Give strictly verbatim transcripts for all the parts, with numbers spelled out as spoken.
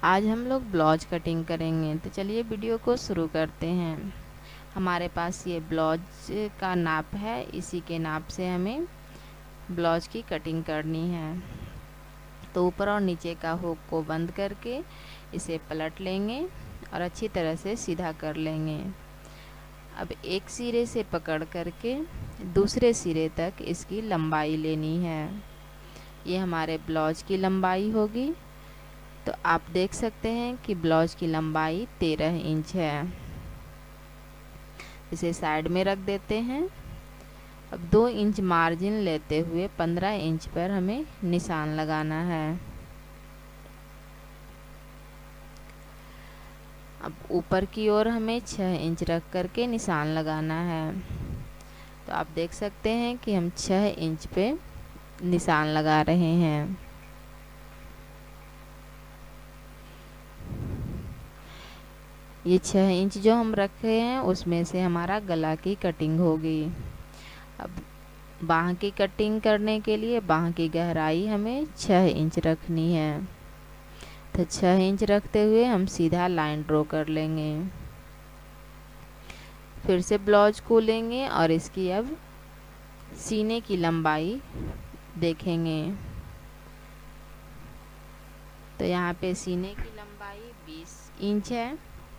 आज हम लोग ब्लाउज कटिंग करेंगे, तो चलिए वीडियो को शुरू करते हैं। हमारे पास ये ब्लाउज का नाप है, इसी के नाप से हमें ब्लाउज की कटिंग करनी है। तो ऊपर और नीचे का हुक को बंद करके इसे पलट लेंगे और अच्छी तरह से सीधा कर लेंगे। अब एक सिरे से पकड़ करके दूसरे सिरे तक इसकी लंबाई लेनी है। ये हमारे ब्लाउज की लंबाई होगी। तो आप देख सकते हैं कि ब्लाउज की लंबाई तेरह इंच है। इसे साइड में रख देते हैं। अब दो इंच मार्जिन लेते हुए पंद्रह इंच पर हमें निशान लगाना है। अब ऊपर की ओर हमें छः इंच रख करके निशान लगाना है। तो आप देख सकते हैं कि हम छः इंच पे निशान लगा रहे हैं। ये छः इंच जो हम रखे हैं उसमें से हमारा गला की कटिंग होगी। अब बाह की कटिंग करने के लिए बाह की गहराई हमें छः इंच रखनी है। तो छः इंच रखते हुए हम सीधा लाइन ड्रॉ कर लेंगे। फिर से ब्लाउज को लेंगे और इसकी अब सीने की लंबाई देखेंगे। तो यहाँ पे सीने की लंबाई बीस इंच है।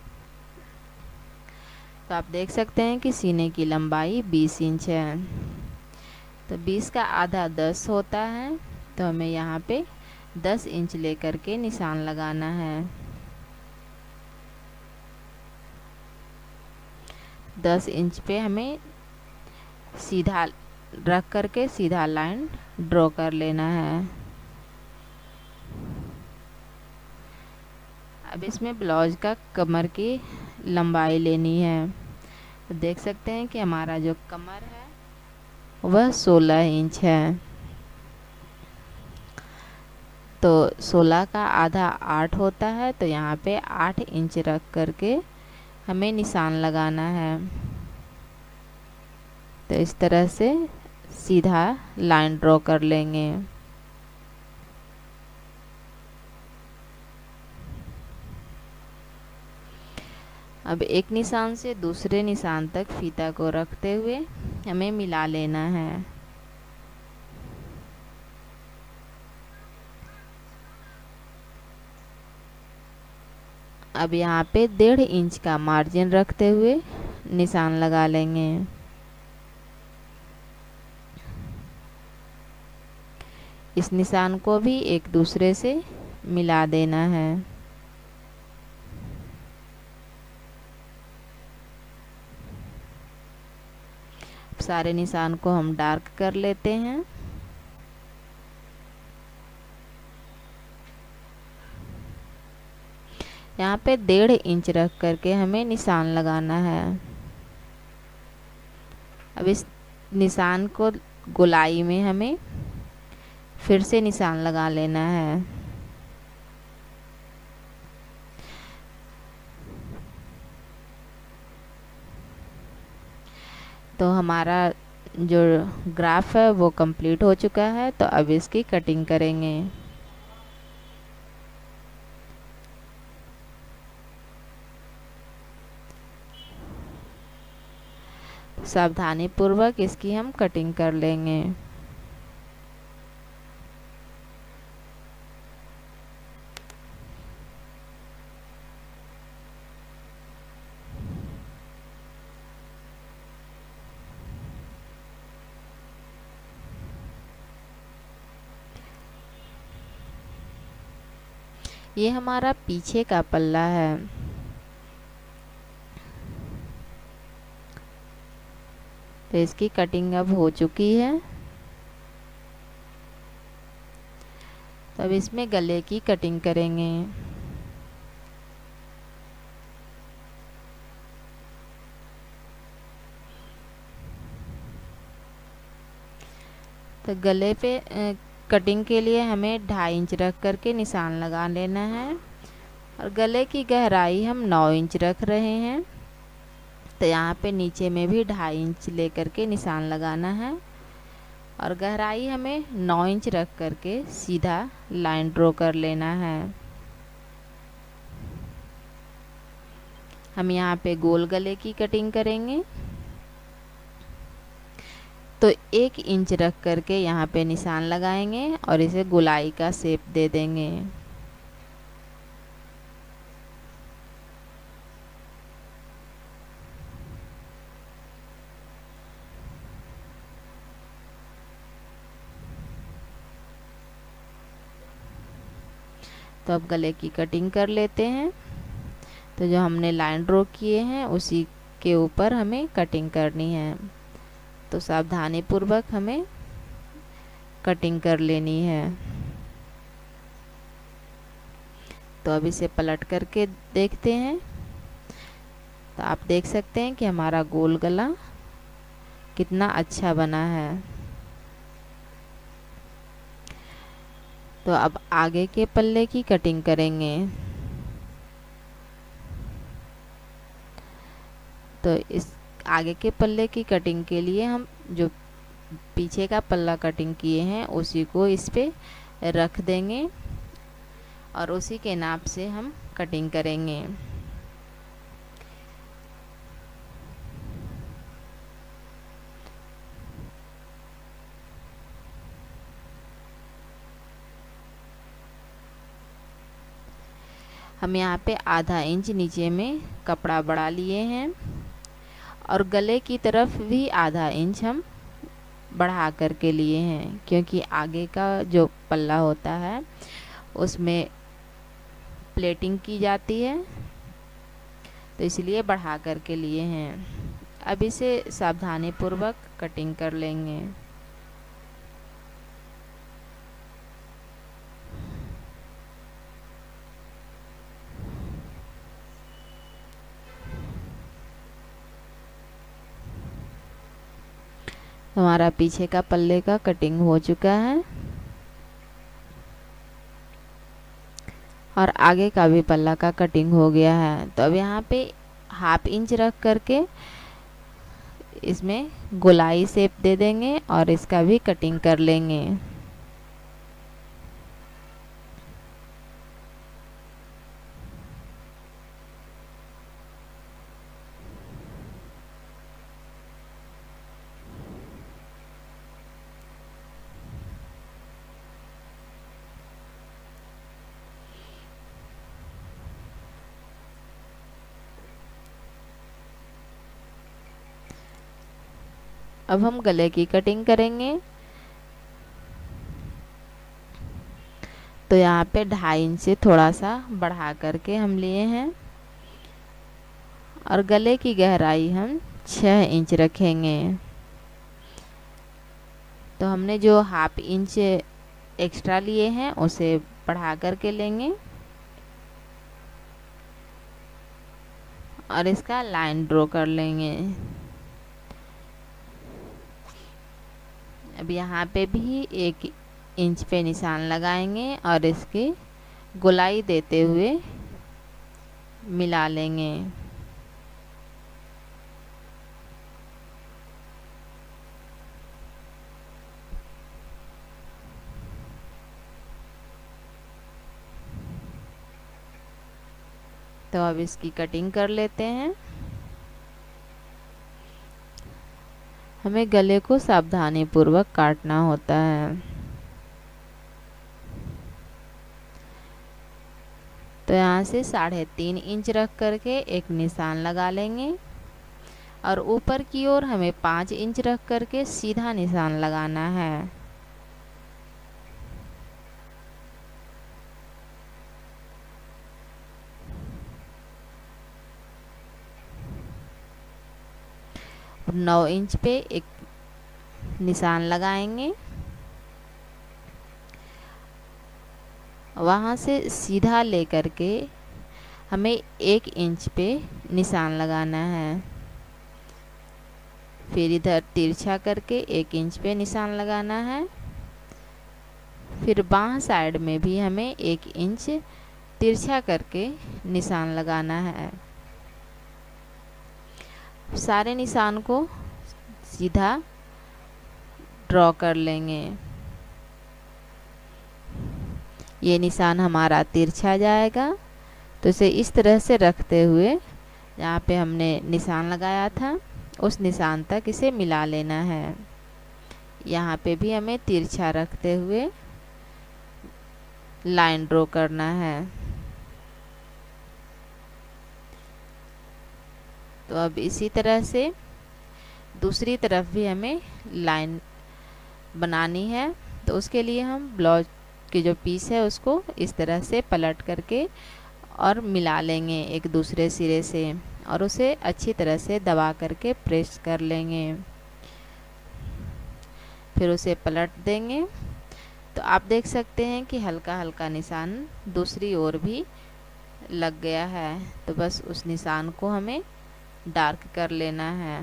तो आप देख सकते हैं कि सीने की लंबाई बीस इंच है। तो बीस का आधा दस होता है। तो हमें यहाँ पे दस इंच लेकर के निशान लगाना है। दस इंच पे हमें सीधा रख करके सीधा लाइन ड्रॉ कर लेना है। अब इसमें ब्लाउज का कमर की लंबाई लेनी है। तो देख सकते हैं कि हमारा जो कमर है वह सोलह इंच है। तो सोलह का आधा आठ होता है। तो यहाँ पे आठ इंच रख करके हमें निशान लगाना है। तो इस तरह से सीधा लाइन ड्रॉ कर लेंगे। अब एक निशान से दूसरे निशान तक फीता को रखते हुए हमें मिला लेना है। अब यहाँ पे डेढ़ इंच का मार्जिन रखते हुए निशान लगा लेंगे। इस निशान को भी एक दूसरे से मिला देना है। सारे निशान को हम डार्क कर लेते हैं। यहाँ पे डेढ़ इंच रख करके हमें निशान लगाना है। अब इस निशान को गोलाई में हमें फिर से निशान लगा लेना है। तो हमारा जो ग्राफ है वो कंप्लीट हो चुका है। तो अब इसकी कटिंग करेंगे। सावधानी पूर्वक इसकी हम कटिंग कर लेंगे। ये हमारा पीछे का पल्ला है। तो इसकी कटिंग अब हो चुकी है। तो अब इसमें गले की कटिंग करेंगे। तो गले पे कटिंग के लिए हमें ढाई इंच रख करके निशान लगा लेना है। और गले की गहराई हम नौ इंच रख रहे हैं। तो यहाँ पे नीचे में भी ढाई इंच ले करके निशान लगाना है। और गहराई हमें नौ इंच रख करके सीधा लाइन ड्रॉ कर लेना है। हम यहाँ पे गोल गले की कटिंग करेंगे। तो एक इंच रख करके यहाँ पे निशान लगाएंगे और इसे गोलाई का शेप दे देंगे। तो अब गले की कटिंग कर लेते हैं। तो जो हमने लाइन ड्रॉ किए हैं उसी के ऊपर हमें कटिंग करनी है। तो सावधानी पूर्वक हमें कटिंग कर लेनी है। तो अब इसे पलट करके देखते हैं। तो आप देख सकते हैं कि हमारा गोल गला कितना अच्छा बना है। तो अब आगे के पल्ले की कटिंग करेंगे। तो इस आगे के पल्ले की कटिंग के लिए हम जो पीछे का पल्ला कटिंग किए हैं उसी को इस पे रख देंगे और उसी के नाप से हम कटिंग करेंगे। हम यहाँ पे आधा इंच नीचे में कपड़ा बढ़ा लिए हैं और गले की तरफ भी आधा इंच हम बढ़ा करके लिए हैं, क्योंकि आगे का जो पल्ला होता है उसमें प्लेटिंग की जाती है, तो इसलिए बढ़ा करके लिए हैं। अब इसे सावधानी पूर्वक कटिंग कर लेंगे। हमारा पीछे का पल्ले का कटिंग हो चुका है और आगे का भी पल्ला का कटिंग हो गया है। तो अब यहाँ पे हाफ इंच रख करके इसमें गोलाई शेप दे देंगे और इसका भी कटिंग कर लेंगे। अब हम गले की कटिंग करेंगे। तो यहाँ पे ढाई इंच से थोड़ा सा बढ़ा करके हम लिए हैं और गले की गहराई हम छः इंच रखेंगे। तो हमने जो हाफ इंच एक्स्ट्रा लिए हैं उसे बढ़ा करके लेंगे और इसका लाइन ड्रॉ कर लेंगे। अब यहाँ पे भी एक इंच पे निशान लगाएंगे और इसकी गोलाई देते हुए मिला लेंगे। तो अब इसकी कटिंग कर लेते हैं। हमें गले को सावधानी पूर्वक काटना होता है। तो यहाँ से साढ़े तीन इंच रख करके एक निशान लगा लेंगे और ऊपर की ओर हमें पाँच इंच रख करके सीधा निशान लगाना है। नौ इंच पे एक निशान लगाएंगे, वहाँ से सीधा लेकर के हमें एक इंच पे निशान लगाना है। फिर इधर तिरछा करके एक इंच पे निशान लगाना है। फिर बाएं साइड में भी हमें एक इंच तिरछा करके निशान लगाना है। सारे निशान को सीधा ड्रॉ कर लेंगे। ये निशान हमारा तिरछा जाएगा, तो इसे इस तरह से रखते हुए जहाँ पे हमने निशान लगाया था उस निशान तक इसे मिला लेना है। यहाँ पे भी हमें तिरछा रखते हुए लाइन ड्रॉ करना है। तो अब इसी तरह से दूसरी तरफ भी हमें लाइन बनानी है। तो उसके लिए हम ब्लाउज की जो पीस है उसको इस तरह से पलट करके और मिला लेंगे एक दूसरे सिरे से, और उसे अच्छी तरह से दबा करके प्रेस कर लेंगे। फिर उसे पलट देंगे। तो आप देख सकते हैं कि हल्का हल्का निशान दूसरी ओर भी लग गया है। तो बस उस निशान को हमें डार्क कर लेना है।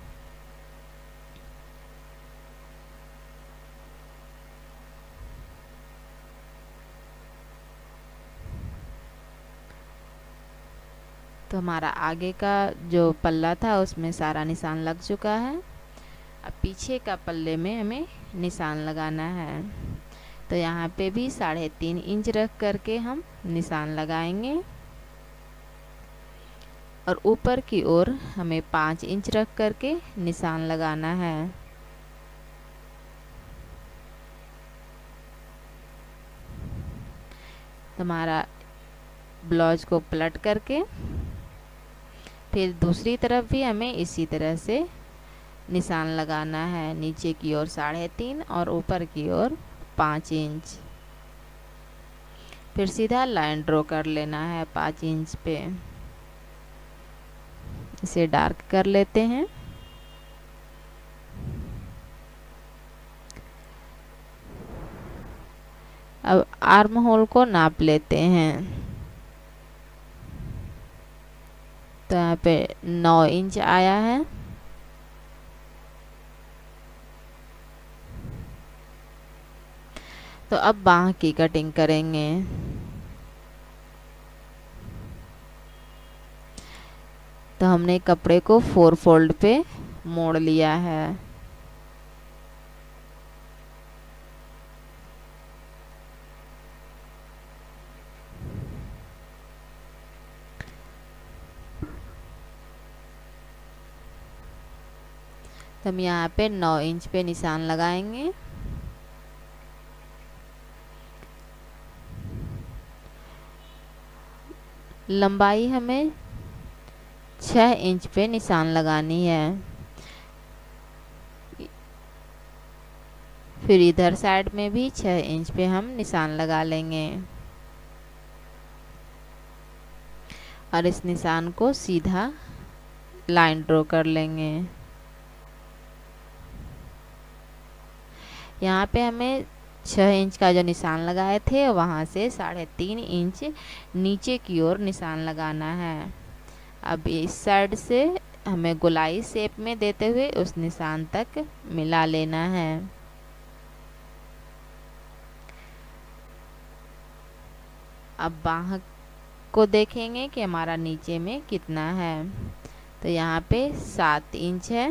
तो हमारा आगे का जो पल्ला था उसमें सारा निशान लग चुका है। अब पीछे का पल्ले में हमें निशान लगाना है। तो यहाँ पे भी साढ़े तीन इंच रख करके हम निशान लगाएंगे, और ऊपर की ओर हमें पाँच इंच रख करके निशान लगाना है। हमारा ब्लाउज को पलट करके फिर दूसरी तरफ भी हमें इसी तरह से निशान लगाना है। नीचे की ओर साढ़े तीन और ऊपर की ओर पाँच इंच। फिर सीधा लाइन ड्रॉ कर लेना है पाँच इंच पे। इसे डार्क कर लेते हैं। अब आर्म होल को नाप लेते हैं। तो यहाँ पे नौ इंच आया है। तो अब बाह की कटिंग करेंगे। तो हमने कपड़े को फोर फोल्ड पे मोड़ लिया है। तो हम यहाँ पे नौ इंच पे निशान लगाएंगे। लंबाई हमें छः इंच पे निशान लगानी है। फिर इधर साइड में भी छः इंच पे हम निशान लगा लेंगे, और इस निशान को सीधा लाइन ड्रॉ कर लेंगे। यहाँ पे हमें छः इंच का जो निशान लगाए थे वहाँ से साढ़े तीन इंच नीचे की ओर निशान लगाना है। अब इस साइड से हमें गोलाई शेप में देते हुए उस निशान तक मिला लेना है। अब बाह को देखेंगे कि हमारा नीचे में कितना है। तो यहाँ पे सात इंच है।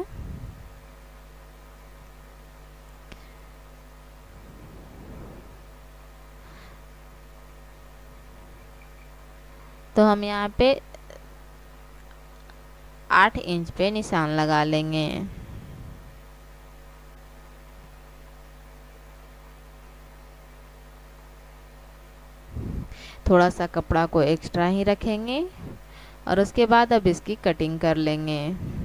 तो हम यहाँ पे आठ इंच पे निशान लगा लेंगे। थोड़ा सा कपड़ा को एक्स्ट्रा ही रखेंगे, और उसके बाद अब इसकी कटिंग कर लेंगे।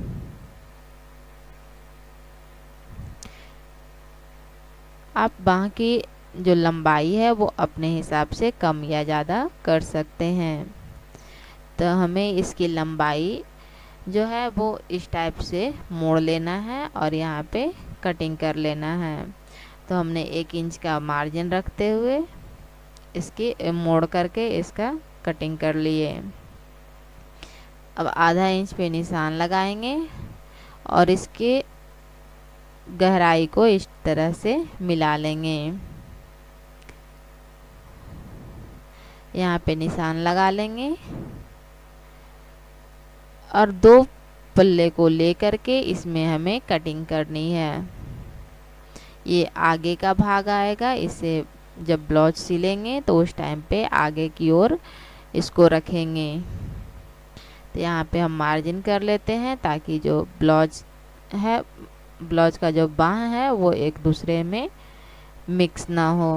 आप बाह की जो लंबाई है वो अपने हिसाब से कम या ज़्यादा कर सकते हैं। तो हमें इसकी लंबाई जो है वो इस टाइप से मोड़ लेना है और यहाँ पे कटिंग कर लेना है। तो हमने एक इंच का मार्जिन रखते हुए इसकी मोड़ करके इसका कटिंग कर लिए। अब आधा इंच पे निशान लगाएंगे और इसके गहराई को इस तरह से मिला लेंगे। यहाँ पे निशान लगा लेंगे और दो पल्ले को लेकर के इसमें हमें कटिंग करनी है। ये आगे का भाग आएगा, इसे जब ब्लाउज सिलेंगे तो उस टाइम पे आगे की ओर इसको रखेंगे। तो यहाँ पे हम मार्जिन कर लेते हैं ताकि जो ब्लाउज है, ब्लाउज का जो बाह है वो एक दूसरे में मिक्स ना हो।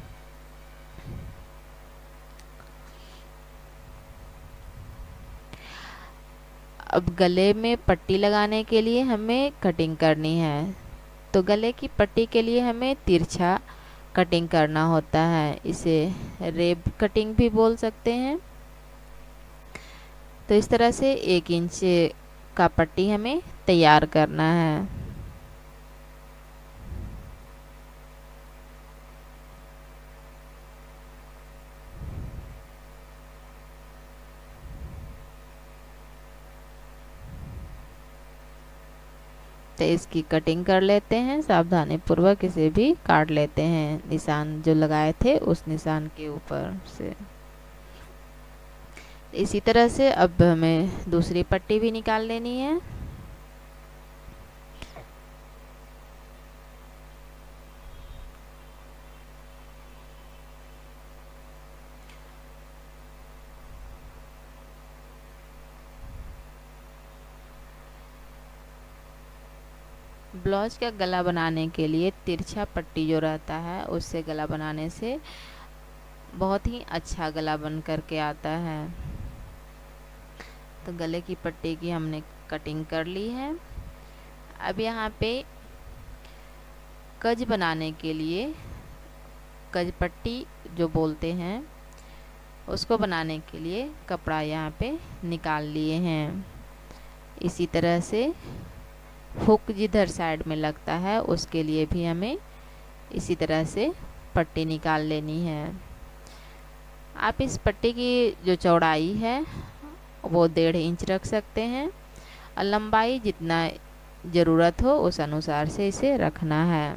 अब गले में पट्टी लगाने के लिए हमें कटिंग करनी है। तो गले की पट्टी के लिए हमें तिरछा कटिंग करना होता है, इसे रेब कटिंग भी बोल सकते हैं। तो इस तरह से एक इंच का पट्टी हमें तैयार करना है। तो इसकी कटिंग कर लेते हैं, सावधानी पूर्वक इसे भी काट लेते हैं निशान जो लगाए थे उस निशान के ऊपर से। इसी तरह से अब हमें दूसरी पट्टी भी निकाल लेनी है। ब्लाउज का गला बनाने के लिए तिरछा पट्टी जो रहता है उससे गला बनाने से बहुत ही अच्छा गला बन करके आता है। तो गले की पट्टी की हमने कटिंग कर ली है। अब यहाँ पे कज बनाने के लिए कज पट्टी जो बोलते हैं उसको बनाने के लिए कपड़ा यहाँ पे निकाल लिए हैं। इसी तरह से हुक जिधर साइड में लगता है उसके लिए भी हमें इसी तरह से पट्टी निकाल लेनी है। आप इस पट्टी की जो चौड़ाई है वो डेढ़ इंच रख सकते हैं और लंबाई जितना ज़रूरत हो उस अनुसार से इसे रखना है।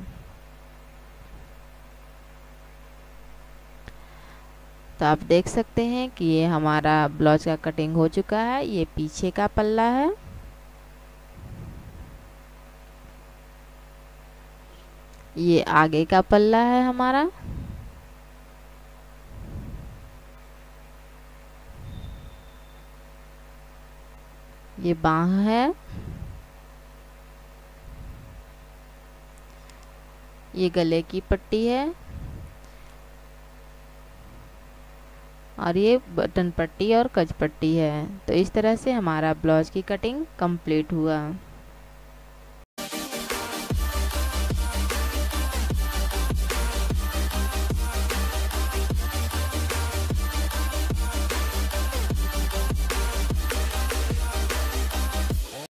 तो आप देख सकते हैं कि ये हमारा ब्लाउज का कटिंग हो चुका है। ये पीछे का पल्ला है, ये आगे का पल्ला है हमारा, ये बाह है, ये गले की पट्टी है और ये बटन पट्टी और कज पट्टी है। तो इस तरह से हमारा ब्लाउज की कटिंग कंप्लीट हुआ।